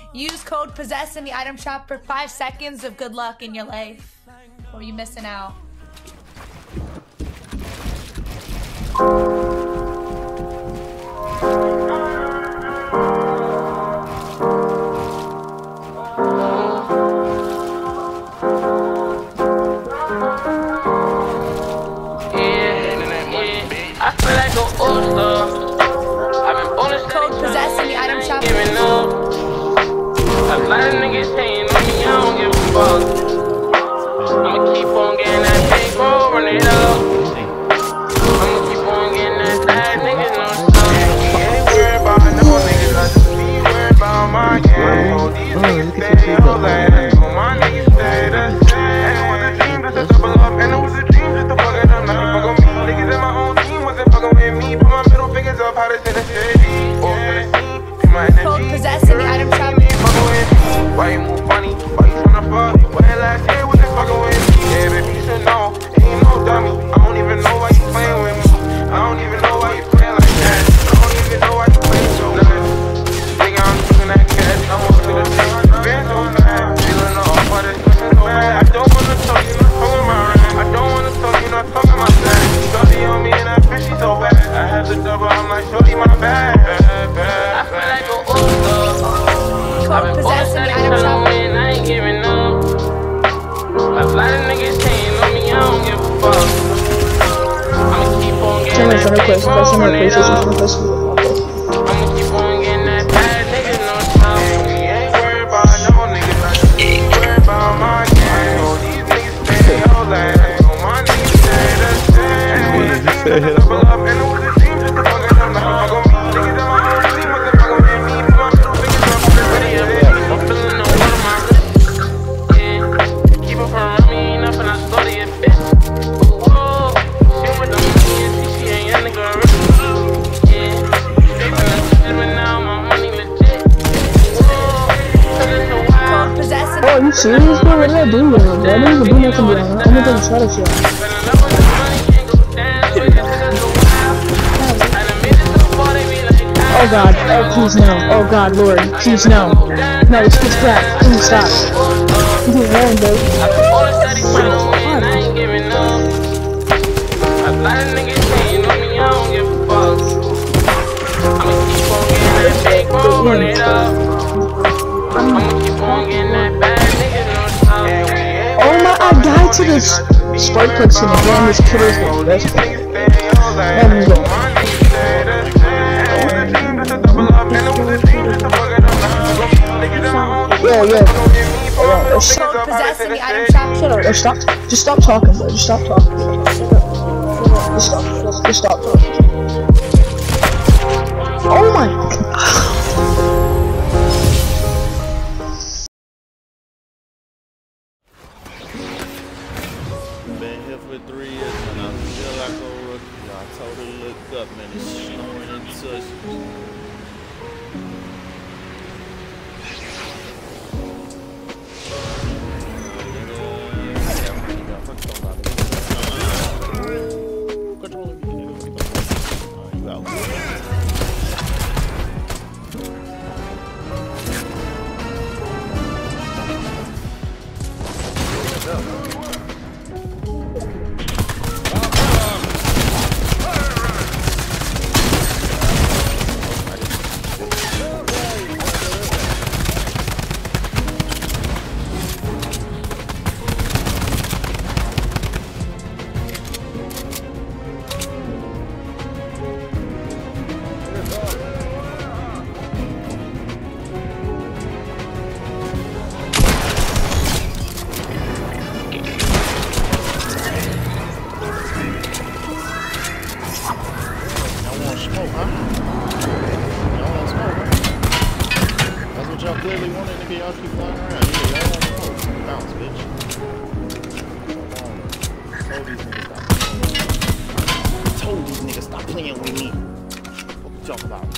Use code POSSESS in the item shop for 5 seconds of good luck in your life. Or you missing out. I feel like an all-star. I've been bonus code POSSESS in the item shop. Giving up. A lot of niggas hating on me, I don't give a fuck. I'ma keep on getting that paper, run it up. I'ma keep on getting that bad niggas no stuff. He ain't worried about no niggas, I just be worried about my game. Oh, these niggas stay all that. Oh, my niggas stay the same. And it was a dream just to double up, and it was a dream just to fuck it up. Now they fuck on me, niggas in my own team wasn't fucking with me. Put my middle fingers up, how to say the city. Or to the scene, be my energy. Code POSSESS in the item shop. Why you move funny? Why you tryna fuck? When last year was this fucking with me? Yeah, baby, you should know. Ain't no dummy. I don't even know why you playing with me. I don't even know why you playing like that. I don't even know why you playing so bad. Nigga, I'm shooting that cash. I want to the thing. Been so bad. Feeling off, but it's pushing so bad. I don't wanna talk, you not talking my rap. I don't wanna talk, you not talking my flat. Shorty on me and that fishy so bad. I had the double, I'm like, shorty, my bad. I feel like an all-star. I've been POSSESS in the item shop. I ain't giving up. A lot of niggas hating on me, I don't give a fuck. I'ma keep on getting that paper, run it up. I'ma keep on getting that bad niggas no stuff. We ain't worried about no niggas, I just be worried about my game. Oh, these niggas stay all that. Oh, my niggas stay the same. And it was a dream just to double up, and it was a dream just to fuck it up. Now they fuck on me, niggas in my own team wasn't fucking with me. Put my middle fingers up, I'm feeling no one of my wrist. Yeah, keep up around me, ain't nothing, I stole to your bitch. Whoa, shit with the money and she ain't young nigga rich. Yeah, but now my money legit. Whoa, feeling so wild. Oh, are you serious, bro? What did I do, bro? I didn't even do nothing, bro. I'm gonna take a shot at you. Oh god, oh please no, oh god, Lord, please no. No, this gets crap, please stop. I'm doing wrong, bro. I ain't giving up. A lot of niggas hating on me, I don't give a fuck. I'ma keep on getting that paper, run it up. I'ma keep on getting that bad niggas no stuff. Oh my, I died to this spark clips in the game, this killer's the best player. Let me go. Yo, POSSESS in the item shop. shut up, stop, just stop talking, bro, just stop talking. Just stop talking. Oh my god. Been here for 3 years and I'm still like a rookie. I totally looked up, man, it's snowing and such. Clearly wanted to be out keep flying around. Yeah, y'all want to smoke. Bounce, bitch. Told these niggas stop playing with me. What we talk about?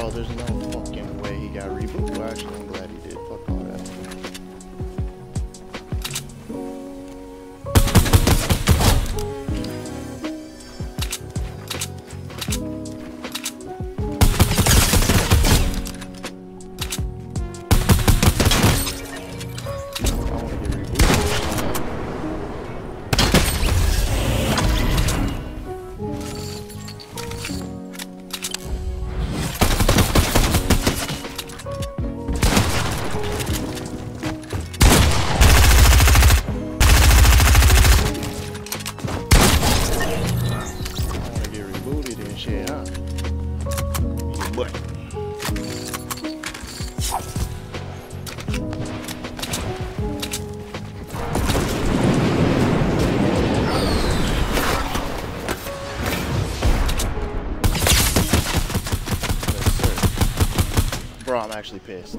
Bro, there's no fucking way he got rebooted. Well, actually, I'm glad he did. Fuck all that. Bro, I'm actually pissed.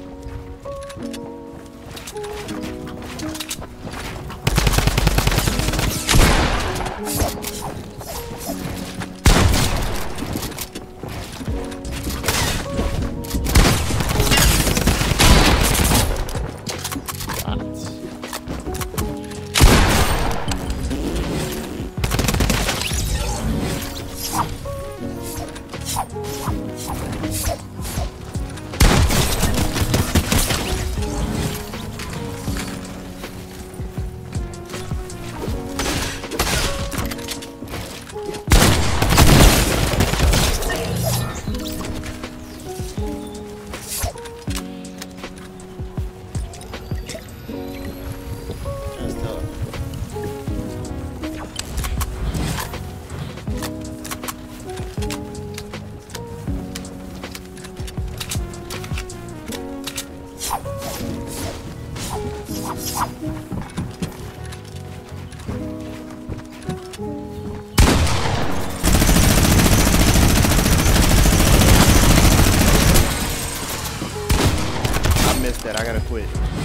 I gotta quit.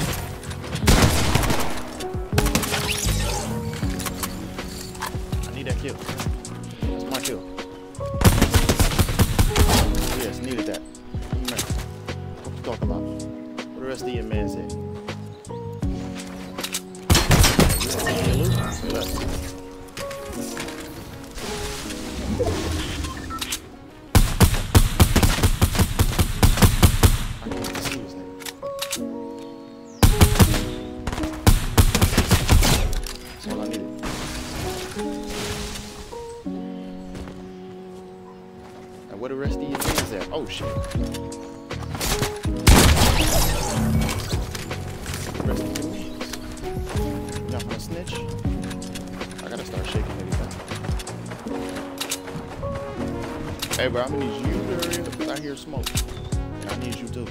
I need that kill. That's my kill. Yes, needed that. Man, what you talking about? What the rest of your man said? You want to loot? Let's. What the rest of your things there? Oh shit. The rest of your wings. You not gonna snitch? I gotta start shaking everything. Hey bro, I'm gonna need you to hurry up because I hear smoke. And I need you too.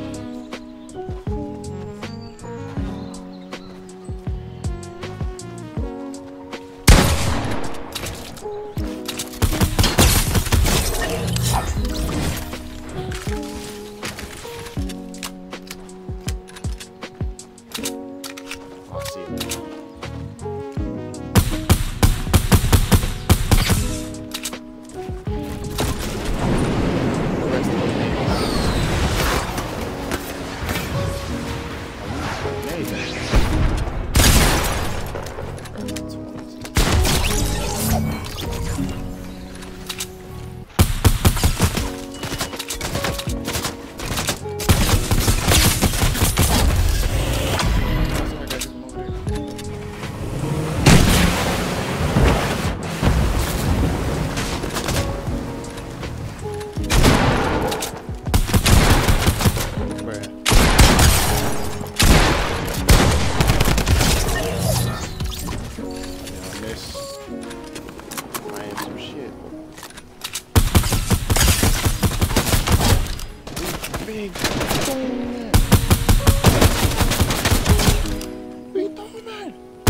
Big man. Big dog man.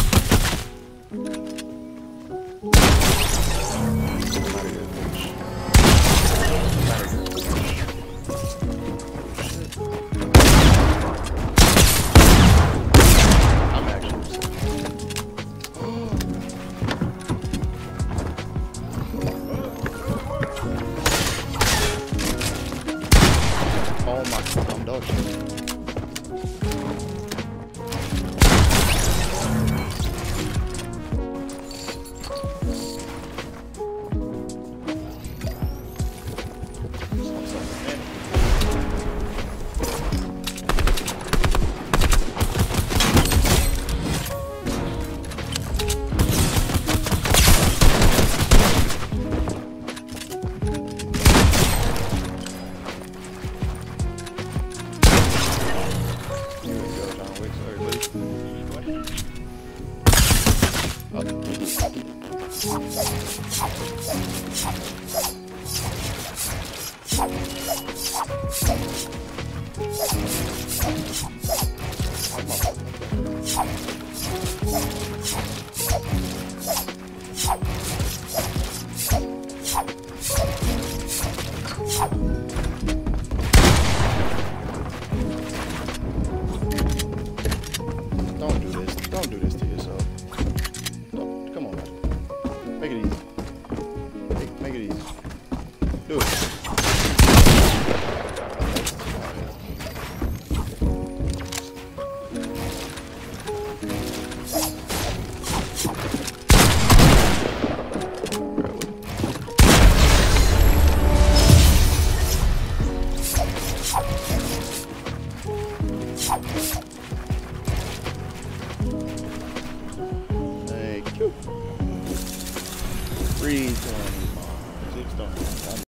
I'm actually dog shit. Don't do this to yourself. Don't, come on, man. Make it easy. Make it easy. Do it. Thank you. Freeze on. 6 don't.